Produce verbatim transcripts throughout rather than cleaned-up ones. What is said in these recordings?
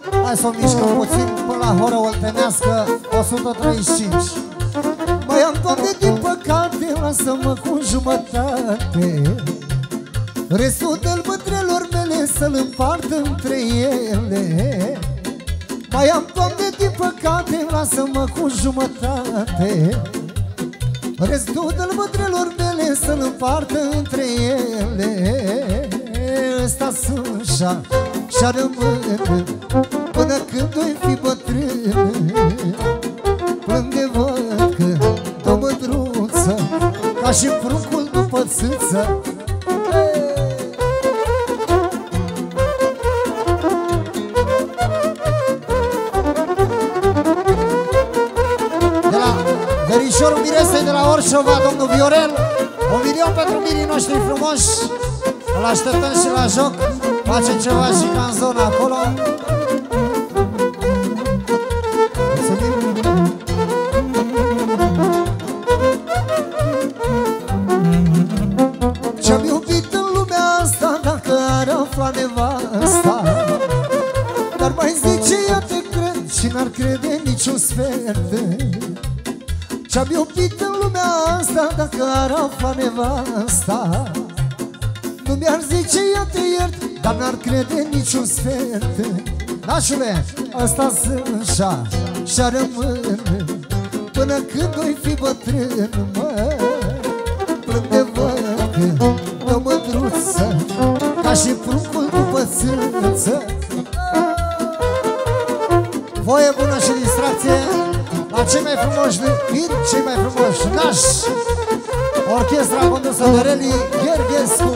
Hai să o mișcăm puțin până la hora oltenească o sută treizeci și cinci. Mai am, Doamne, din păcate, lasă-mă cu jumătate, restul de-l mândrelor mele să-l împart între ele. Mai am, Doamne, din păcate, lasă-mă cu jumătate, restul de-l mândrelor mele să-l împart între ele. Ăsta sunt șa, și-a rămân până când o-i fi bătrân. Plâng de văd că o mândruță, ca și pruncul după țâță. De la verișorul Miresei de la Orșova, domnul Viorel, un milion pentru mirii noștri frumoși. Îl așteptăm și la joc, face ceva și ca în zona acolo. Ce-am iubit în lumea asta, dacă ar afla nevasta, dar mai zice ea te cred și n-ar crede niciun sfert. Ce-am iubit în lumea asta, dacă ar afla nevasta, nu mi-ar zice ea te iert, dar n-ar crede niciun sfert. Nașule, ăsta sunt șa, și-a rămân până când o-i fi bătrân, mă. Plâng de văd că o mândruță, ca și pruncul după țâță. Voie bună și distracție la cei mai frumoși vin, cei mai frumoși nași. Orchestra condusă de Reli Gherghescu.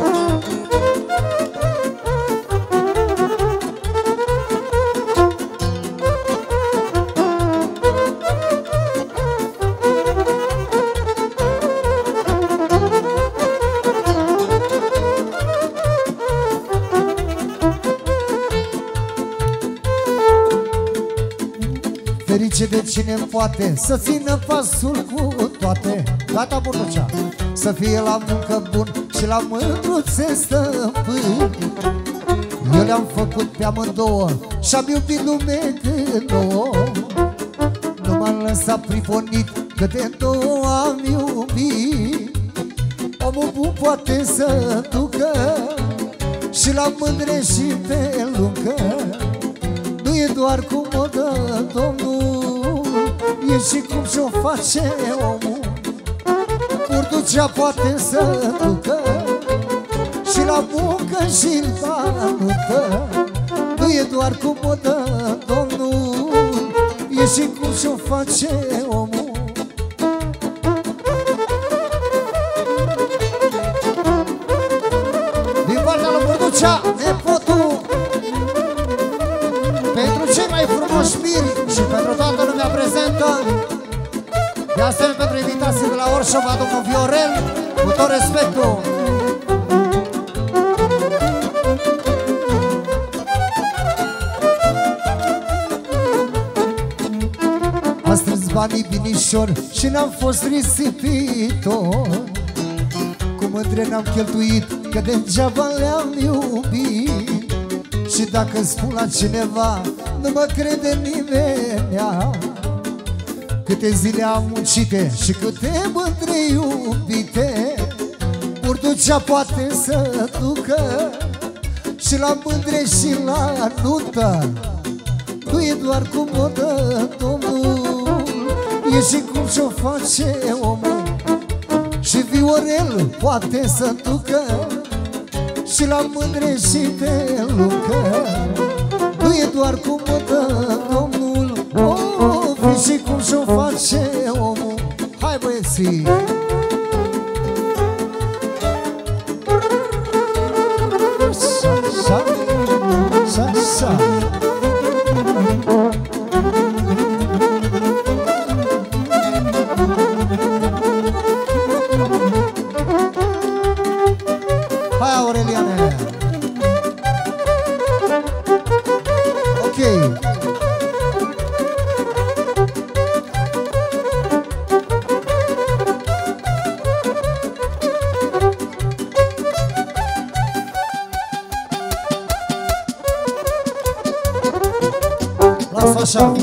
Ferice de cine poate să țină pasul cu toate. Gata, Burducea, să fie la muncă bun și la mândruțe stăpân. Eu le-am făcut pe amândouă și-am iubit lume de nouă. Nu m-am lăsat priponit, că de două am iubit. Omul bun poate să ducă și la mândre și pe luncă. Nu e doar cum o dă Domnul, e și cum și-o face omul. Burducea poate să ducă și la muncă și la nuntă. Nu e doar cum o dă Domnul, e și cum și-o face omul. Din partea lui Burducea, nepotul, pentru cei mai frumoși miri și pentru toată lumea prezentă, de asemenea pentru invitații de la Orșova, domnul Viorel, cu tot respectul. Am strâns banii binișor și n-am fost risipitor. Cu mândre n-am cheltuit, că degeaba le-am iubit. Și dacă spun la cineva, nu mă crede nimenea. Câte zile am muncite și câte mândre iubite. Burducea poate să ducă și la mândre și la nuntă. Nu e doar cum o dă Domnul, e și cum și-o face omul. Și Viorel poate să ducă și la mândre și pe luncă. Nu e doar cum o dă Domnul, o fi și cum și-o face omul. Hai, băieții! Sa, sa, sa, sa. Hai, Aureliane! Ok! Las-o așa.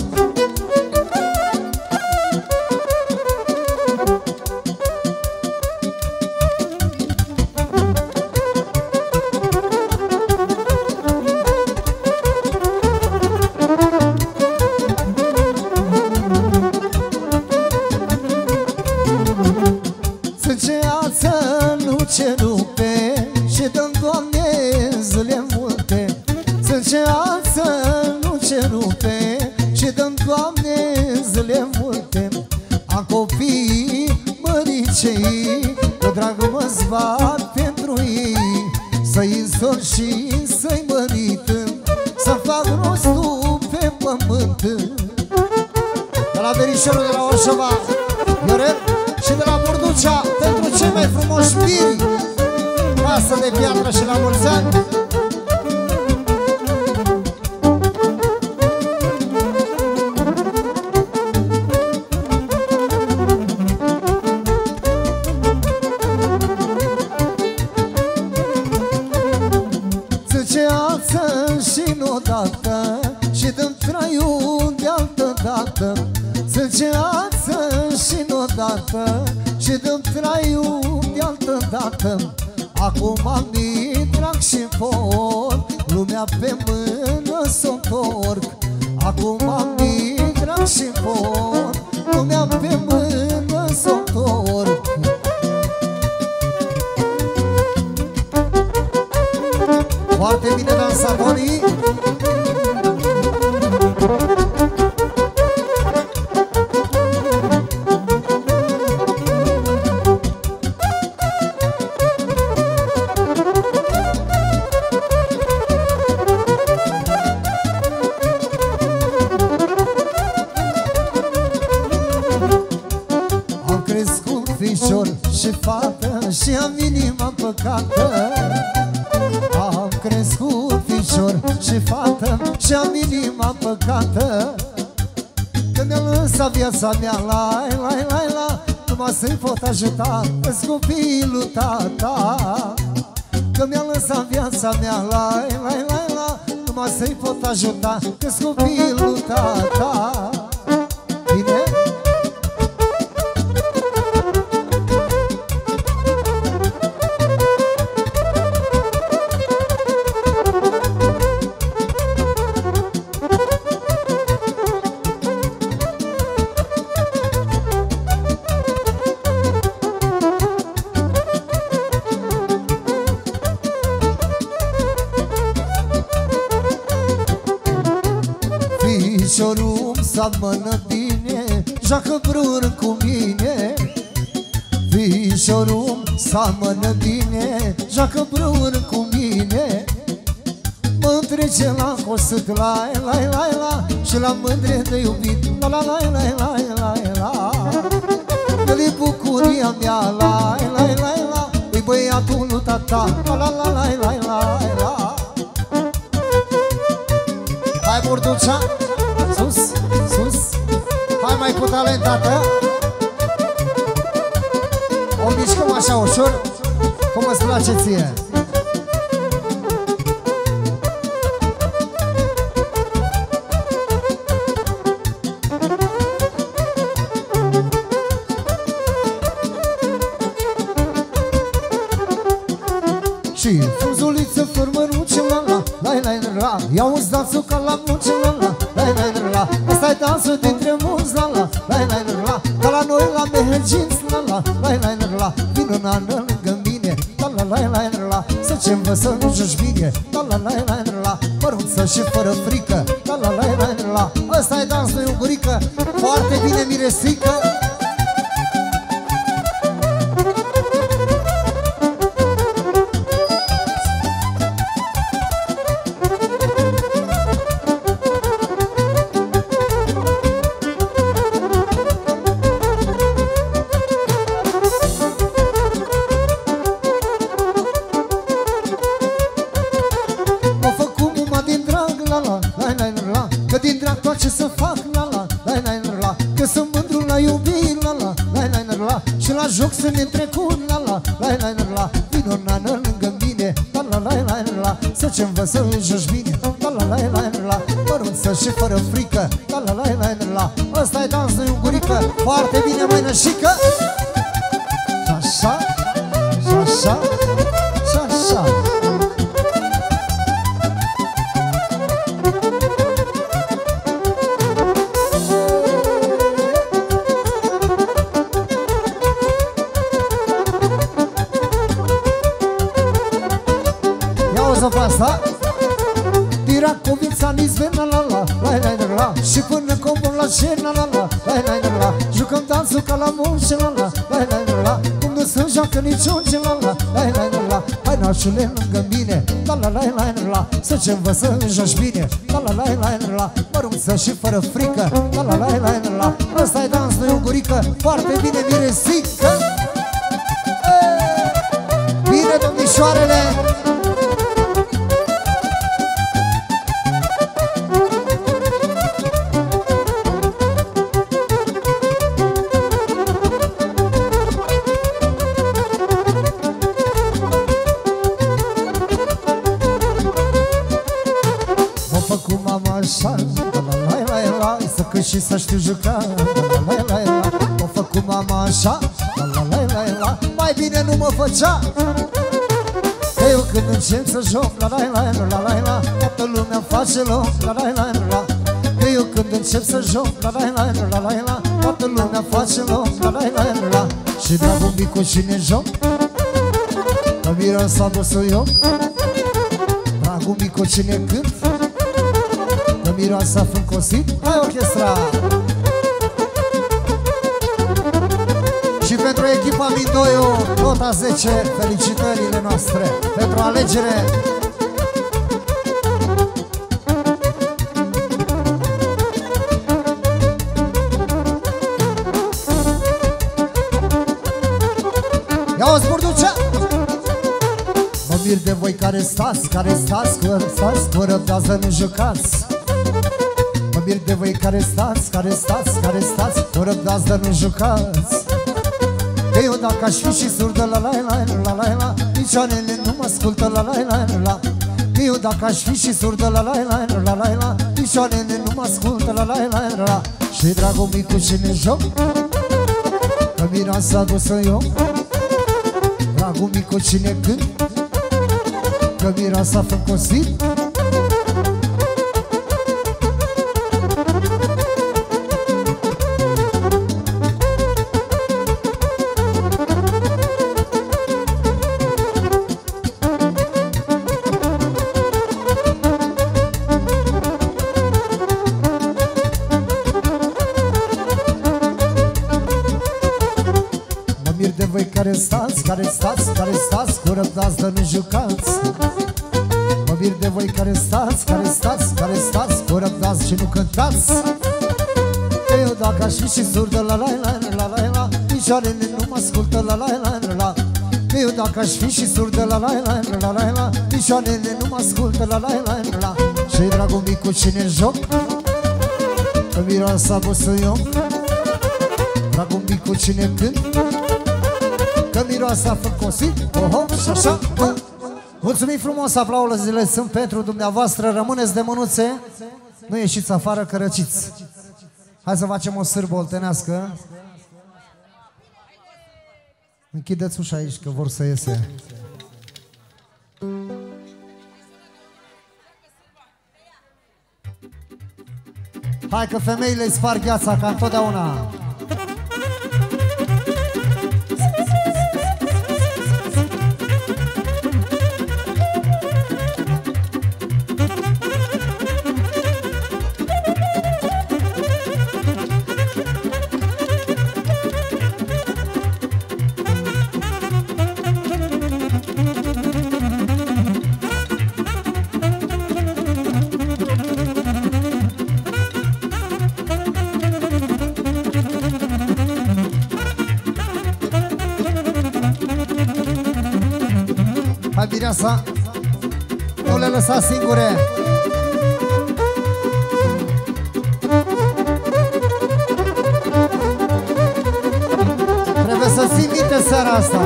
Ce rupe și dăm, Doamne, zile multe. Sângeață nu ce rupe și dăm, Doamne, zile multe. Am copii măricei, cu dragul mă zbat pentru ei, să-i însor și să-i mărit, să fac rostul pe pământ. De la verișorul de la Orșova, Viorel, și de la Burducea, pentru cei mai frumoși biri, casă de piatră și la mulți ani. Țâceață și n-odată și dăm traiul de altă dată. Țâceață și n-odată și dăm traiul de altă dată. Acum mi trag și pot, lumea pe mână s-o întorc. Acum mi trag și pot, lumea pe mână s-o întorc. Foarte bine dansatorii. Și fată și am inima păcată. Am crescut fișor și fată și am inima păcată. Când mi-a lăsat viața mea, la la la la, numai să-i pot ajuta, îți copilul tata. Când mi-a lăsat viața mea, la la la la, numai să-i pot ajuta, îți copilul tata. Bine? Fișorul seamănă bine, joacă brun cu mine. Fișorul seamănă bine, joacă brun cu mine. Mă întrece la cosăt, la la la la, și la mândre de iubit, la la la la la la la. Dă-li bucuria mea, la la la la, e băiatul lui tata, la la la la la la la. Hai Burducea, Sus, sus. hai mai cu talent, tată. O mișcăm așa ușor, cum îți place ție. Și frunzuliță formăruce, la la la la la la. Ia-uzi dansul ca la muce, la la la la la la. Asta-i dansul dintre mulți, la la la la la la. Ca la noi la meherginți, la la la la la la. Vino nană lângă mine, la la la la la la. Să ce învățăm nu joci bine, la la la la la la. Mărunță și fără frică, la la la la la la. Asta-i dansul iuburică, Foarte bine miresică. Că din drag tot ce să fac, la la la la la la. Că sunt mândru la iubit, la la la la la la. Și la joc să ne trecut, la la la la la la. Vino nană lângă mine, la la la la la la. Să ce învăț să joci bine, la la la la la la. mărunță și fără frică. La la la la la la, ăsta-i dansul ungurică, foarte bine măinășică. Și așa, și așa, și așa. Ia-o-zi-o pe asta. Diracovița nici la la la la la la la. Și până combom la cena la la la la la la. Jucăm dansul ca la munce la la la la la la. Cum nu se joacă niciun ce la la la la la la. Hai nașule lângă mine la la la la la la. Să ce învăță joci bine la la la la la la. Mărunță și fără frică la la la la la la. Ăsta-i dansul ungurică, foarte bine miresică. Bine domnișoarele. Și să știu juca, la la la la. M-a făcut mama așa, la la la la la. Mai bine nu mă făcea. Că eu când încep să joc, la la la la la la. Toată lumea face loc, la la la la. Că eu când încep să joc, la la la la la la. Toată lumea face loc, la la la la. Și dragul mic cu cine joc, că miroasa dosul eu. Dragul mic cu cine cânt, că miroasa frâncosit. Hai orchestra! Și pentru echipa Mindoiu, nota zece, felicitările noastre pentru alegere. Ia-o-ți burducea! Mă mir de voi care stați, care stați, care stați, cu răbdază nu jucați. Mă mir de voi care stați, care stați, care stați, cu răbdați, nu jucați. Că eu dacă aș fi și surdă, la la la la la la, picioarele nu mă ascultă, la la la la. Că eu dacă aș fi și surdă, la la la la la la, picioarele nu mă ascultă, la la la la. Și dragul mic cu cine joc, că miroasa adusă eu. Dragul mic cu cine cânt, că miroasa frâncosit. Care stați, care stați, care stați, cu răbdați, dar nu jucați. Mă mir de voi care stați, care stați, care stați, cu răbdați și nu cântați. Că eu dacă aș fi și surdă, la la la la la la, picioarele nu mă ascultă, la la la la la. Că eu dacă aș fi și surdă, la la la la la la, picioarele nu mă ascultă, la la la la la. Și dragul mic cu cine joc, că miroasa bosă eu. Dragul mic cu cine cânt, că miroasa frâncosit. Oho, și așa. Mulțumim frumos, aplauzele sunt pentru dumneavoastră. Rămâneți de mânuțe, nu ieșiți afară că răciți. Hai să facem o sârbă oltenească. Închideți ușa aici că vor să iese. Hai că femeile îi sparg gheața ca întotdeauna. Hai, Mireasa, nu le lăsa singure. Trebuie să ții minte seara asta.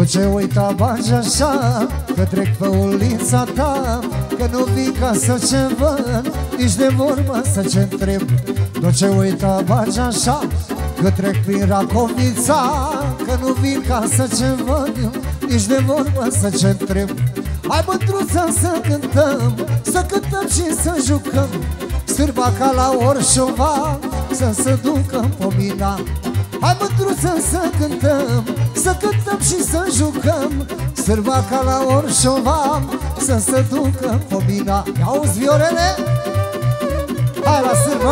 Du-ce uita bagi așa, că trec pe ulița ta, că nu vii ca să ce văd, nici de vorbă să ce întreb. Du-ce uita bagi așa, că trec prin Racovița, că nu vii ca să ce văd, nici de vorbă să ce întreb. Hai mândruță să cântăm, să cântăm și să jucăm, sârba ca la Orșova, să se ducă pomina. Hai mândruță să cântăm, să cântăm și să jucăm, sârba ca la Orșova, să se ducă pomina. Auzi, Viorele? Hai la sârba!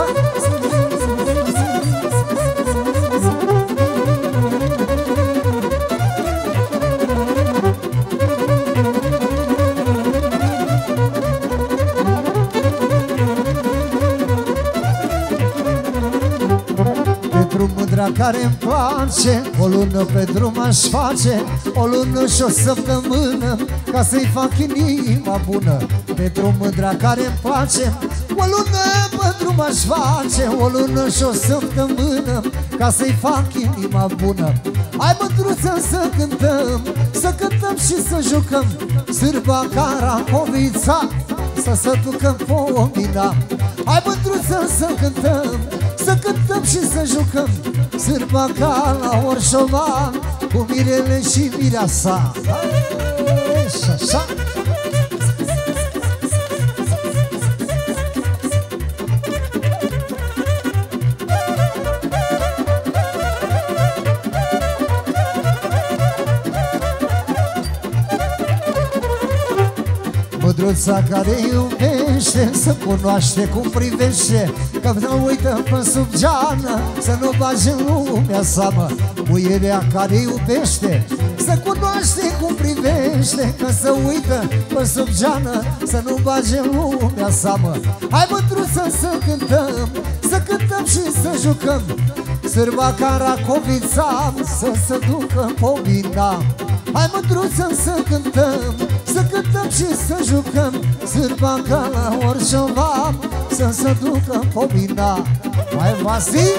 Mândra care-mi place, o lună pe drum aș face, o lună și o săptămână, ca să-i fac inima bună. Pe drum mândra care-mi place, o lună pe drum aș face, o lună și o săptămână, ca să-i fac inima bună. Hai mândruță să cântăm, să cântăm și să jucăm, sârba ca Racovița, să se ducă pomina. Hai mândruță să cântăm, să cântăm și să jucăm, sârba ca la Orșova, cu mirele și mireasa. Și așa. Mândruța care iubește, să cunoaște cum privește, că nu uită pe sub geană, să nu bage în lumea seamă. Muierea care iubește, să cunoaște cum privește, că să uită pe sub geană, să nu bage în lumea seamă. Hai mândruță să cântăm, să cântăm și să jucăm, sârba ca Racovița, să se ducă pomina. Hai mândruță să cântăm, să cântăm și să jucăm, sârba ca la Orșova, să se ducă pomina. Hai, Vasi!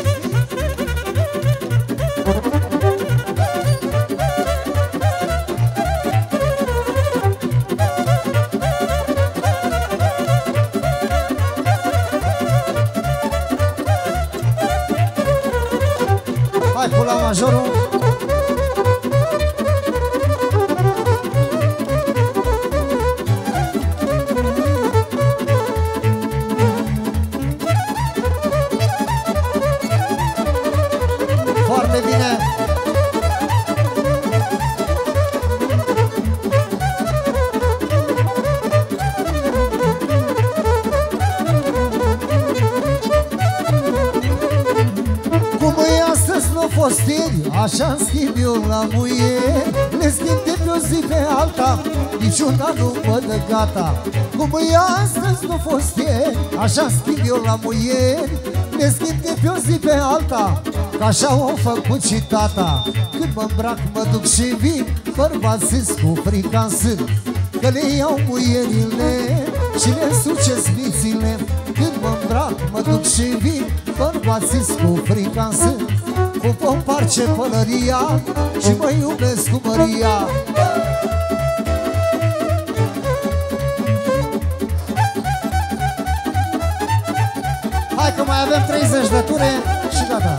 Hai cu la majorul! Așa-mi schimb eu la muieri, le schimb de pe o zi pe alta, niciuna nu mă dă gata. Cum e astăzi, nu fost ieri, așa schimb eu la muieri, le schimb de pe o zi pe alta, că așa o făcut și tata. Când mă îmbrac, mă duc și vin, bărbați cu frica în sân, că le iau muierile și le sucesc mințile. Când mă îmbrac, mă duc și vin, bărbați cu frica în sân, cu pomparce pălăria și mă iubesc cu Maria. Hai că mai avem treizeci de ture și gata.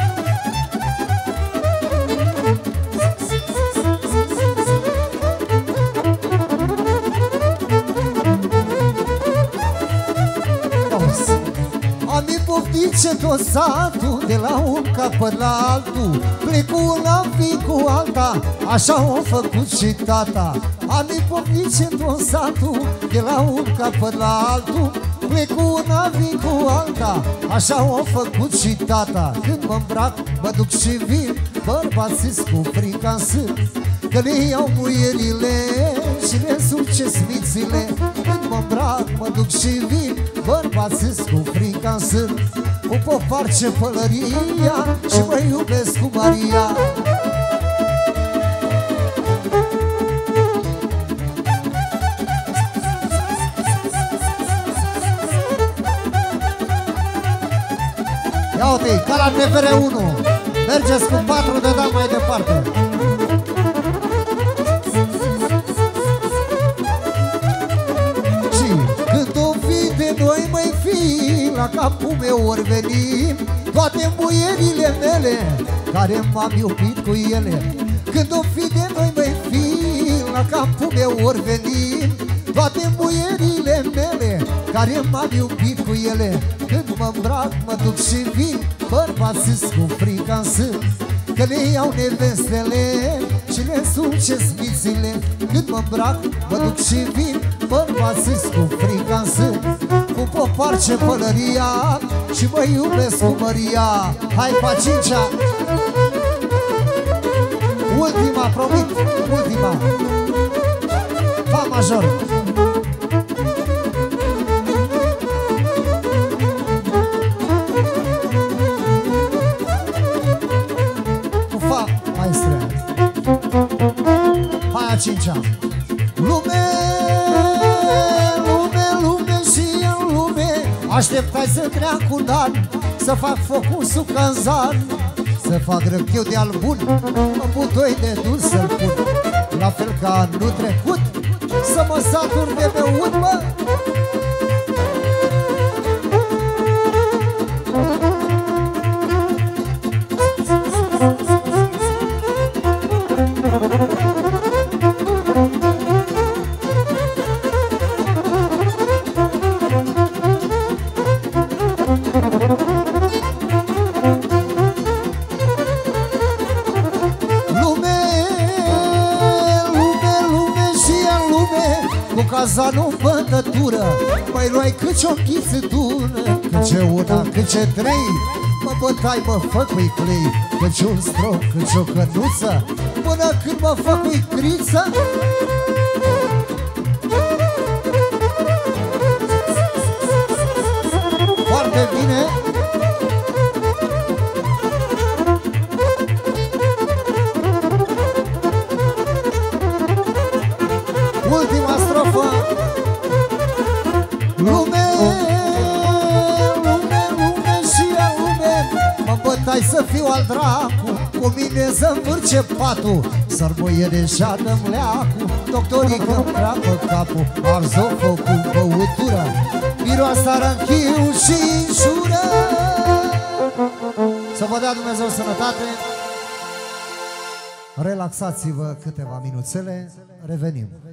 Ce tot satul, de la un capăt la altul, plec cu una, vii cu alta, așa o făcut și tata. Am ipocnit ce tot satul, de la un capăt la altul, plec cu una, vii cu alta, așa o făcut și tata. Când mă îmbrac, mă duc și vin, bărbați cu frica în sân, că le iau muierile și le succes mințile. Când mă îmbrac, mă duc și vin, bărbați cu frica în sân, cu poparce pălăria și mă iubesc cu Maria. Ia uite, ca la T V R unu, mergeți cu patru de dat mai departe. la capul meu ori veni toate muierile mele care m-am iubit cu ele. Când o fi de noi, măi fi, la capul meu ori veni toate muierile mele care m-am iubit cu ele. Când mă îmbrac, mă duc și vin bărbații cu frica în sân, că le iau nevestele și le suce smițile. Când mă îmbrac, mă duc și vin bărbații cu frica în sân, cu poparce pălăria și mă iubesc cu Maria. Hai pa cincea, ultima, promit, ultima, fa major. Cu fa, maestre. Hai a cincea. Lume, lume, lume și în lume așteptai să treacă un an, să fac focul sub cazan, să fac răchiu de albun, mă butoi de dus să-l pun, la fel ca anul trecut, să mă satur de beut, mă. Cazanul în bătătură, mai luai cât ce-o ghițitură, cât ce una, cât ce trei, mă bătai, mă făcui clei, cât ce un stroc, cât ce-o cănuță, până când mă făcui criță. Foarte bine. Ultima strofă. Lume, lume, lume și a lume, mă bătai să fiu al dracu, cu mine să învârce patul, să-r muiere și-a-dă-mi leacu, doctorii că-mi trapă capul, arz-o focul băutură, miroasă ranchiu și înșură. Să vă dea Dumnezeu sănătate. Relaxați-vă câteva minuțele, revenim.